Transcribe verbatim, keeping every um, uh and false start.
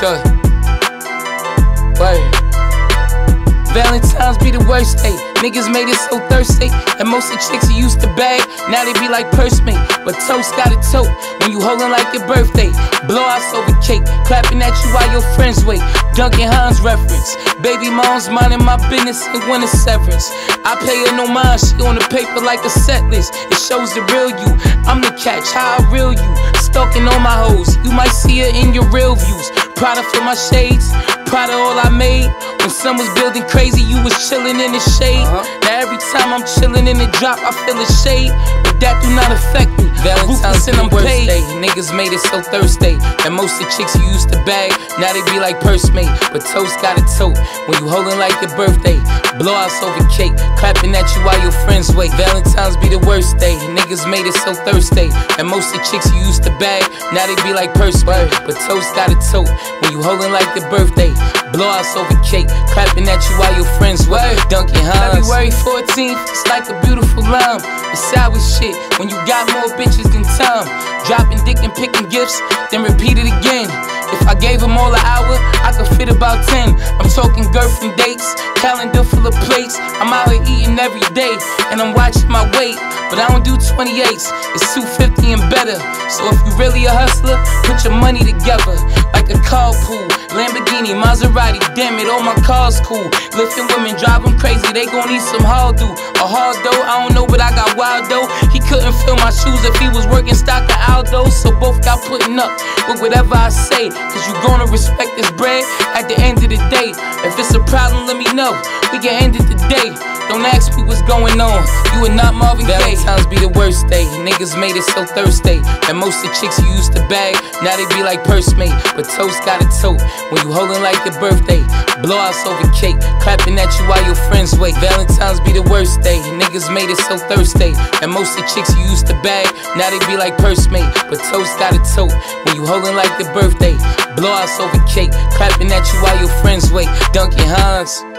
sure. Word. Valentines be the worst day. Niggas made it so thirsty. And most of the chicks you used to bag, now they be like purse mate. But toast got a tote when you holding like your birthday. Blowouts over cake, clapping at you while your friends wait. Duncan Hines reference. Baby mom's minding my business and winning severance. I pay her no mind, she on the paper like a set list. It shows the real you. I'm the catch, how I reel you. Stalking on my hoes, you might see her in your real views. Proud of for my shades, proud of all I made. When sun was building crazy, you was chillin' in the shade. Uh-huh. Now every time I'm chillin' in the drop, I feel a shade, but that do not affect me. Valentine's and I'm paid. Day. Niggas made it so thirsty. And most of the chicks you used to bag, now they be like purse mate. But toast got a tote when you holding like your birthday. Blowouts over cake, clapping at you while your friends wait. Valentine's be the worst day. Niggas made it so thirsty. And most of the chicks you used to bag, now they be like purse mate. But toast got a tote when you holding like your birthday. Blowouts over cake, clapping at you while your friends wait. Duncan Hines. February fourteenth, it's like a beautiful lime. It's sour shit when you got more bitches than time. Dropping dick and picking gifts, then repeat it again. If I gave them all an hour, I could fit about ten. I'm talking girlfriend dates, calendar full of plates. I'm out here eating every day, and I'm watching my weight. But I don't do twenty-eights, it's two fifty and better. So if you really a hustler, put your money together. Like a carpool, Lamborghini, Maserati, damn it, all my cars cool. Lifting women, drive them crazy, they gon' need some hard do. A hard dough, I don't know, but I got wild dough. He couldn't fill my shoes if he was working stock of Aldo. So both got putting up with whatever I say, cause you gonna respect this bread at the end of the day. If it's a problem, let me know, we can end it today. Don't ask me what's going on, you are not Marvin Gaye. Valentine's be the worst day, niggas made it so thirsty. And most of the chicks you used to bag, now they be like purse mate. But toast got a tote when you holding like your birthday. Blowouts over cake, clapping at you while your friends wait. Valentine's be the worst day, niggas made it so thirsty. And most of the chicks you used to bag, now they be like purse mate. But toast got a tote when you holding like your birthday. Blowouts over cake, clapping at you while your friends wait. Duncan Hines.